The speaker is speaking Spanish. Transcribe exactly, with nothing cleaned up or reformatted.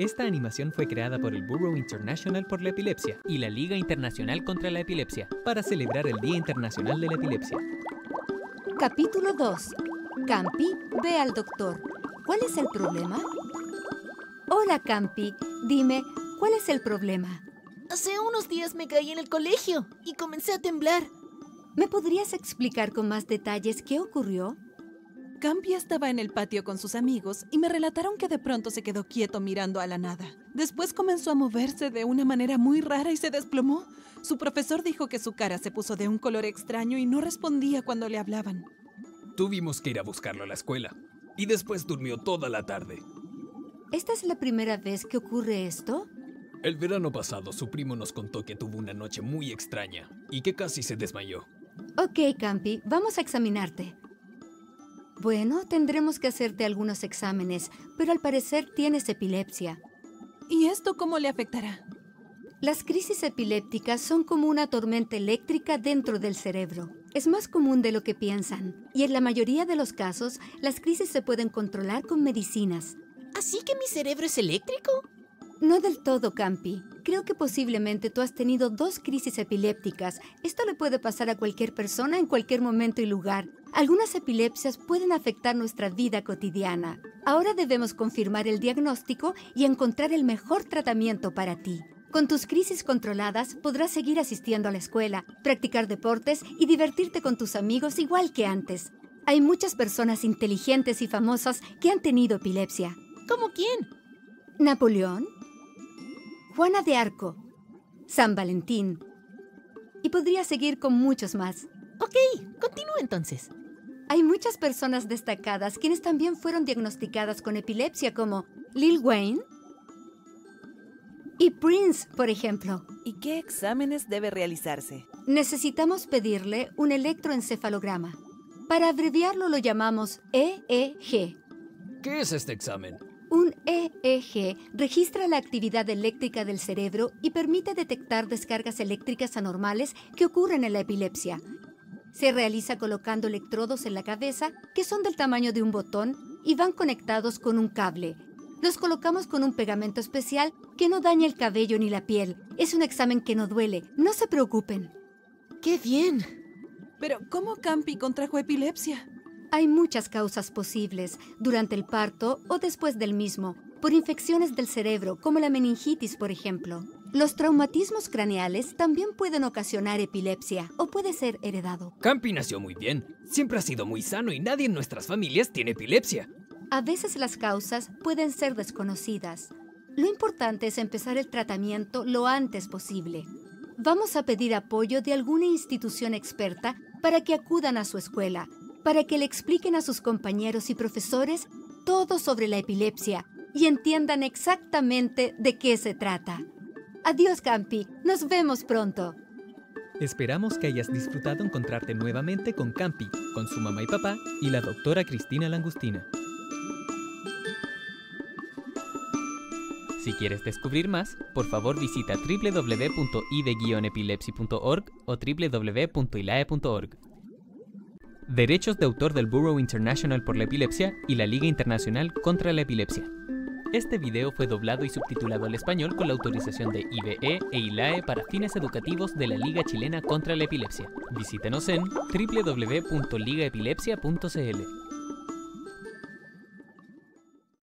Esta animación fue creada por el Bureau International por la Epilepsia y la Liga Internacional contra la Epilepsia para celebrar el Día Internacional de la Epilepsia. Capítulo dos. Campi ve al doctor. ¿Cuál es el problema? Hola, Campi. Dime, ¿cuál es el problema? Hace unos días me caí en el colegio y comencé a temblar. ¿Me podrías explicar con más detalles qué ocurrió? Campi estaba en el patio con sus amigos y me relataron que de pronto se quedó quieto mirando a la nada. Después comenzó a moverse de una manera muy rara y se desplomó. Su profesor dijo que su cara se puso de un color extraño y no respondía cuando le hablaban. Tuvimos que ir a buscarlo a la escuela y después durmió toda la tarde. ¿Esta es la primera vez que ocurre esto? El verano pasado su primo nos contó que tuvo una noche muy extraña y que casi se desmayó. Ok, Campi, vamos a examinarte. Bueno, tendremos que hacerte algunos exámenes, pero al parecer tienes epilepsia. ¿Y esto cómo le afectará? Las crisis epilépticas son como una tormenta eléctrica dentro del cerebro. Es más común de lo que piensan, y en la mayoría de los casos, las crisis se pueden controlar con medicinas. ¿Así que mi cerebro es eléctrico? No del todo, Campi. Creo que posiblemente tú has tenido dos crisis epilépticas. Esto le puede pasar a cualquier persona en cualquier momento y lugar. Algunas epilepsias pueden afectar nuestra vida cotidiana. Ahora debemos confirmar el diagnóstico y encontrar el mejor tratamiento para ti. Con tus crisis controladas, podrás seguir asistiendo a la escuela, practicar deportes y divertirte con tus amigos igual que antes. Hay muchas personas inteligentes y famosas que han tenido epilepsia. ¿Cómo quién? Napoleón, Juana de Arco, San Valentín. Y podría seguir con muchos más. Ok, continúa entonces. Hay muchas personas destacadas quienes también fueron diagnosticadas con epilepsia, como Lil Wayne y Prince, por ejemplo. ¿Y qué exámenes debe realizarse? Necesitamos pedirle un electroencefalograma. Para abreviarlo lo llamamos E E G. ¿Qué es este examen? Un E E G registra la actividad eléctrica del cerebro y permite detectar descargas eléctricas anormales que ocurren en la epilepsia. Se realiza colocando electrodos en la cabeza que son del tamaño de un botón y van conectados con un cable. Los colocamos con un pegamento especial que no daña el cabello ni la piel. Es un examen que no duele. No se preocupen. ¡Qué bien! Pero, ¿cómo Campi contrajo epilepsia? Hay muchas causas posibles, durante el parto o después del mismo, por infecciones del cerebro, como la meningitis, por ejemplo. Los traumatismos craneales también pueden ocasionar epilepsia o puede ser heredado. Campi nació muy bien. Siempre ha sido muy sano y nadie en nuestras familias tiene epilepsia. A veces las causas pueden ser desconocidas. Lo importante es empezar el tratamiento lo antes posible. Vamos a pedir apoyo de alguna institución experta para que acudan a su escuela, para que le expliquen a sus compañeros y profesores todo sobre la epilepsia y entiendan exactamente de qué se trata. Adiós, Campi. Nos vemos pronto. Esperamos que hayas disfrutado encontrarte nuevamente con Campi, con su mamá y papá y la doctora Cristina Langustina. Si quieres descubrir más, por favor visita w w w punto i d guion epilepsy punto org o w w w punto ilae punto org. Derechos de autor del Bureau International por la Epilepsia y la Liga Internacional contra la Epilepsia. Este video fue doblado y subtitulado al español con la autorización de I B E e ILAE para fines educativos de la Liga Chilena contra la Epilepsia. Visítenos en w w w punto liga epilepsia punto c l.